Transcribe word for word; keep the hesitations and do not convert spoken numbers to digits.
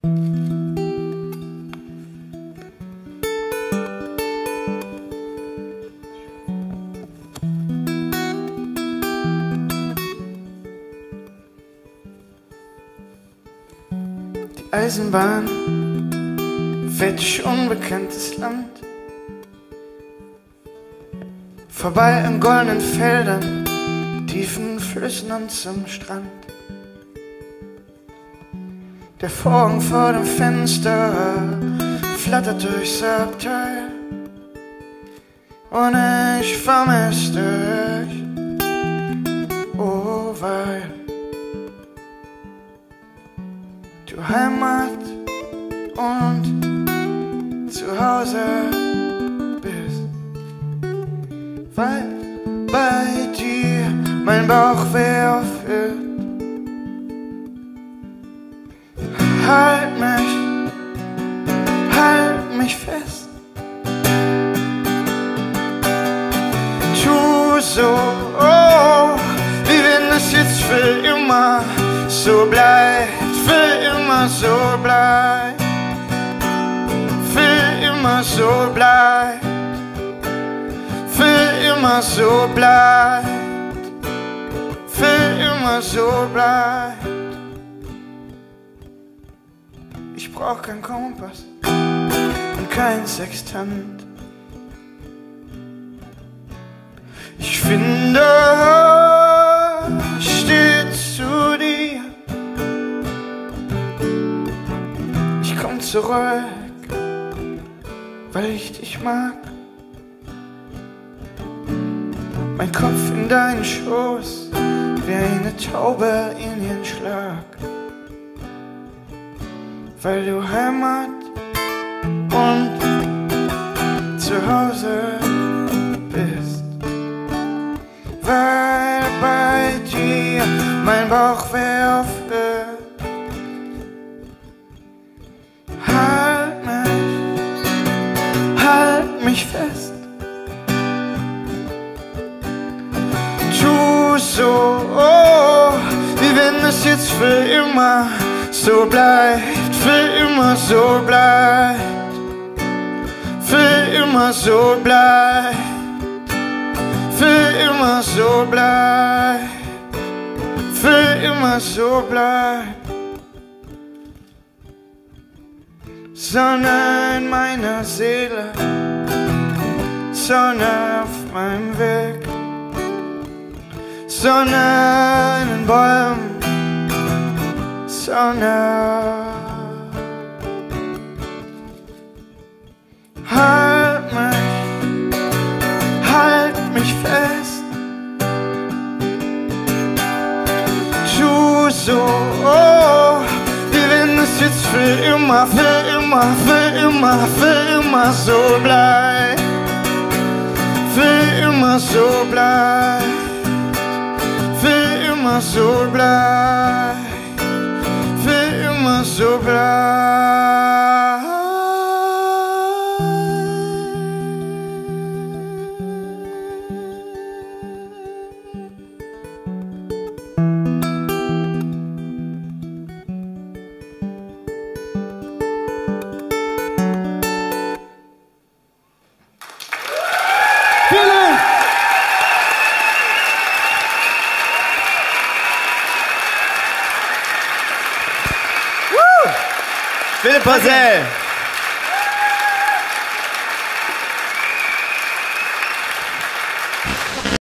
Eisenbahn fährt durch unbekanntes Land, vorbei an goldenen Feldern, tiefen Flüssen und zum Strand. Der Vorhang vor dem Fenster flattert durchs Abteil und ich vermisse dich, oh, weil du Heimat und zu Hause bist, weil bei dir mein Bauchweh aufhört. Halt mich, halt mich fest, tu so, oh, wie wenn es jetzt für immer so bleibt. Für immer so bleibt, für immer so bleibt, für immer so bleibt, für immer so bleibt. Ich brauch keinen Kompass und kein Sextant. Ich finde, steht zu dir. Komm zurück, weil ich dich mag. Mein Kopf in deinen Schoß, wie eine Taube in ihren Schlag. Weil du Heimat und zu Hause bist. Weil bei dir mein Bauchweh aufhört. Halt mich, halt mich fest, tu so, oh, wie wenn es jetzt für immer so bleibt, für immer so bleibt, für immer so bleibt, für immer so bleibt, für immer so bleibt. Sonne in meiner Seele, Sonne auf meinem Weg, Sonne in den Bäumen, Sonne. Halt mich, halt mich fest, tu so, oh, wie wenn es jetzt für immer, für immer, für immer, für immer so bleibt, für immer so bleibt, für immer so bleibt, für immer so bleibt. Philipp Poisel.